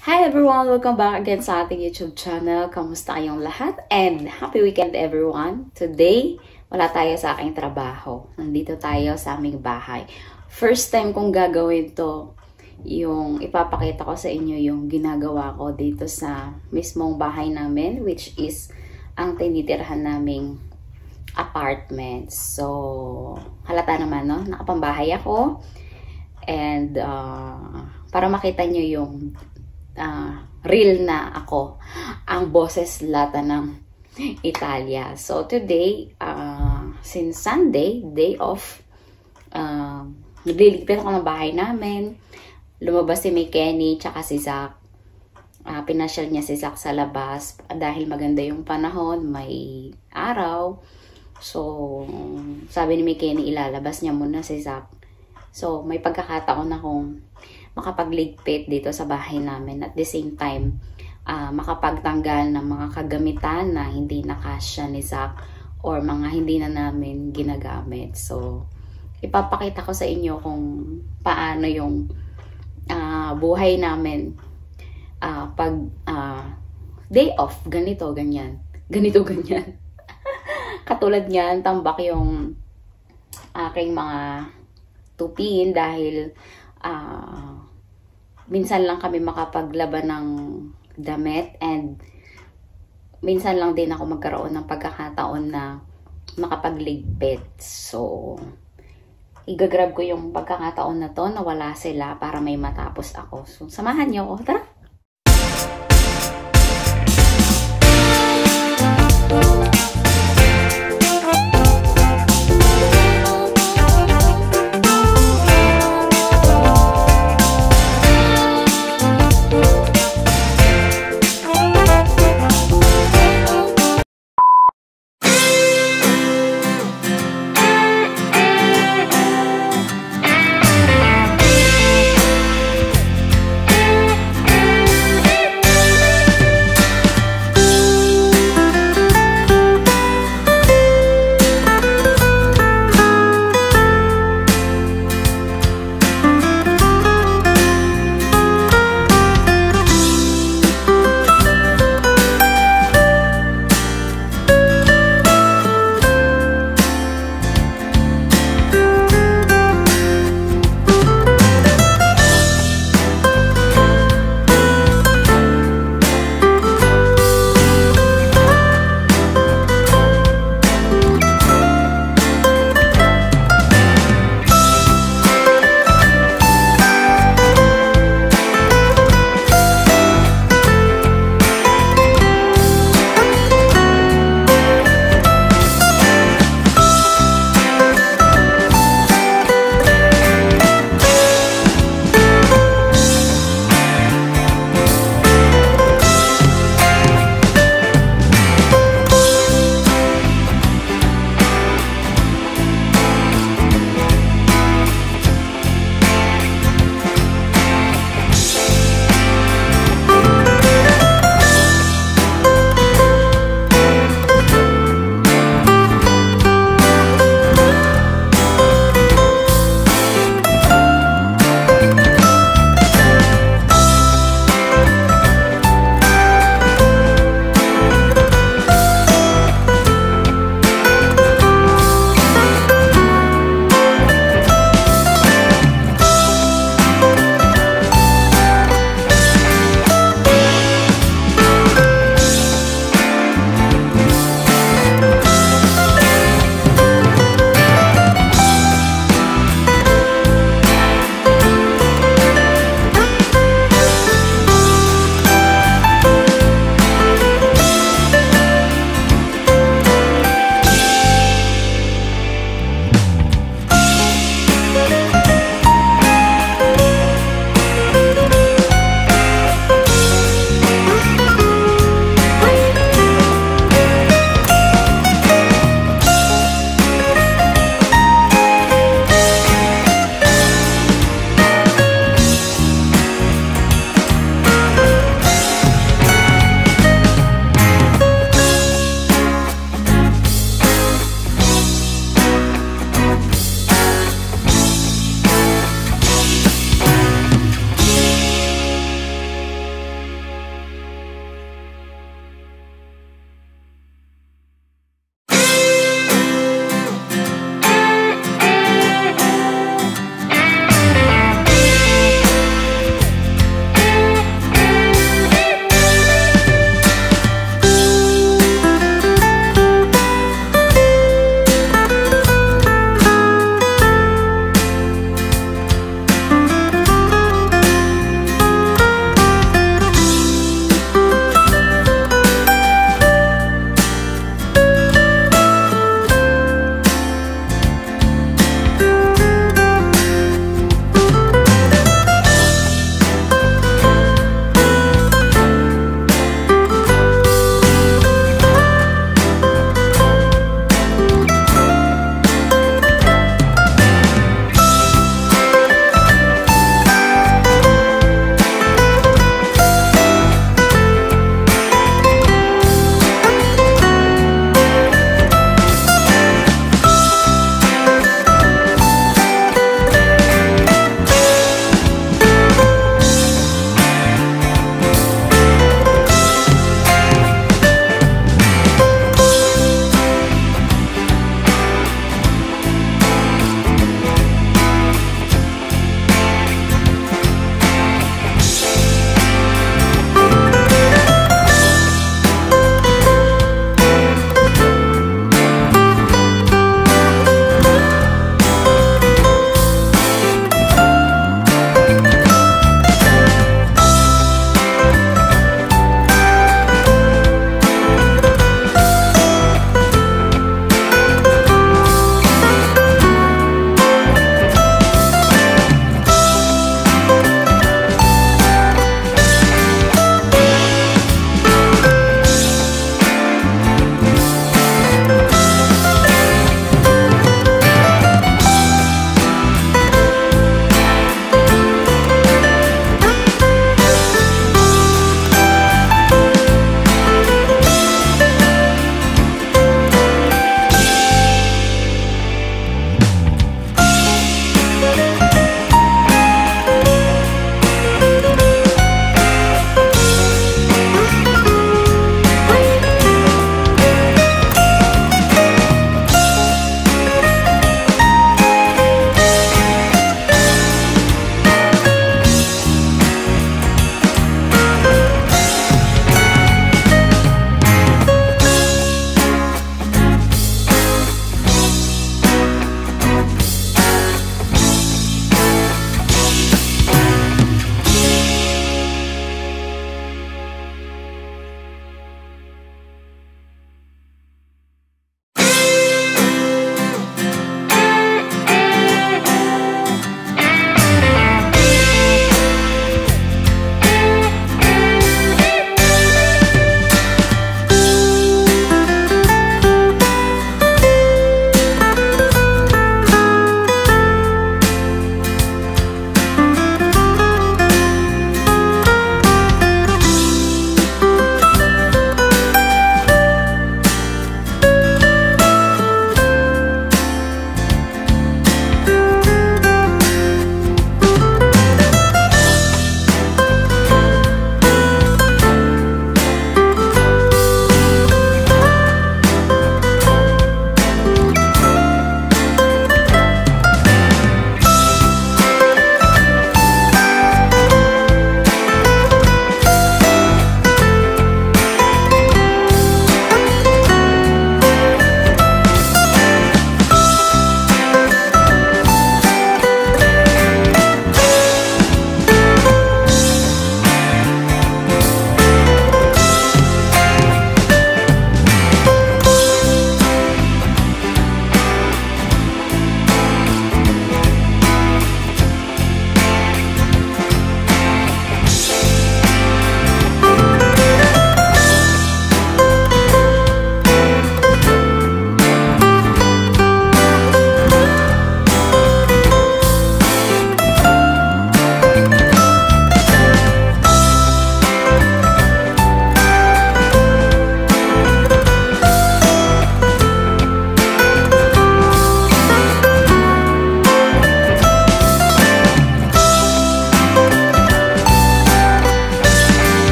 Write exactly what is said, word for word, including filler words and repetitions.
Hi everyone! Welcome back again sa ating YouTube channel. Kamusta kayong lahat? And happy weekend everyone! Today, wala tayo sa aking trabaho. Nandito tayo sa aming bahay. First time kong gagawin to, yung ipapakita ko sa inyo yung ginagawa ko dito sa mismong bahay namin, which is ang tinitirhan naming apartment. So, halata naman, no? Nakapambahay ako. And, uh, para makita nyo yung uh, real na ako, ang boses lata ng Italia. So, today, uh, since Sunday, day off, uh, nagliligpit ako ng bahay namin. Lumabas si May Kenny, tsaka si Zach. Uh, pinasyal niya si Zach sa labas dahil maganda yung panahon, may araw. So, sabi ni May Kenny, ilalabas niya muna si Zach. So, may pagkakataon na akong makapagligpit dito sa bahay namin. At the same time, uh, makapagtanggal ng mga kagamitan na hindi nakasya ni Zach or mga hindi na namin ginagamit. So, ipapakita ko sa inyo kung paano yung uh, buhay namin uh, pag uh, day off, ganito, ganyan. Ganito, ganyan. Katulad niyan, tambak yung aking mga tupin dahil uh, minsan lang kami makapaglaban ng damit and minsan lang din ako magkaroon ng pagkakataon na makapagligpit. So, igagrab ko yung pagkakataon na to na wala sila para may matapos ako. So, samahan niyo ako. Tara!